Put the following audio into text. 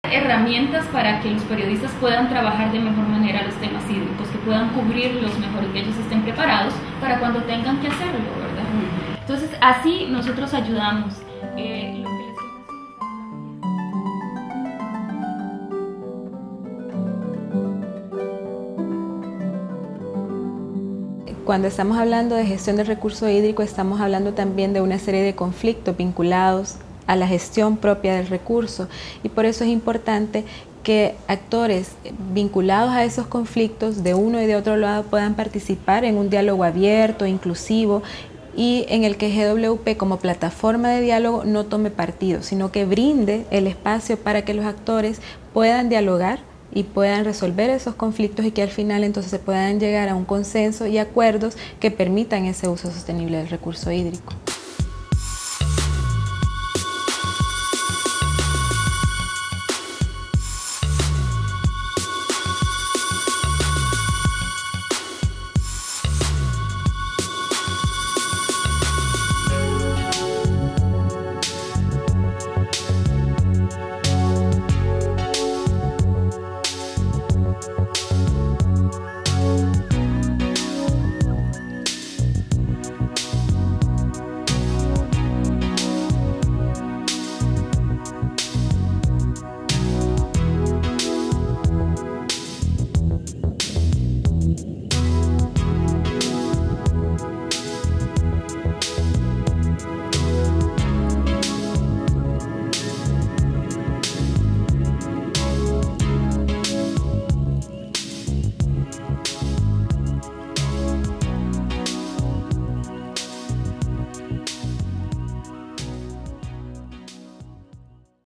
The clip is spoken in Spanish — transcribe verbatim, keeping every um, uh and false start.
Herramientas para que los periodistas puedan trabajar de mejor manera los temas hídricos, que puedan cubrirlos mejor y que ellos estén preparados para cuando tengan que hacerlo, ¿verdad? Entonces, así nosotros ayudamos. Eh, lo que les Cuando estamos hablando de gestión del recurso hídrico, estamos hablando también de una serie de conflictos vinculados a la gestión propia del recurso, y por eso es importante que actores vinculados a esos conflictos de uno y de otro lado puedan participar en un diálogo abierto, inclusivo, y en el que G W P como plataforma de diálogo no tome partido, sino que brinde el espacio para que los actores puedan dialogar y puedan resolver esos conflictos, y que al final entonces se puedan llegar a un consenso y acuerdos que permitan ese uso sostenible del recurso hídrico.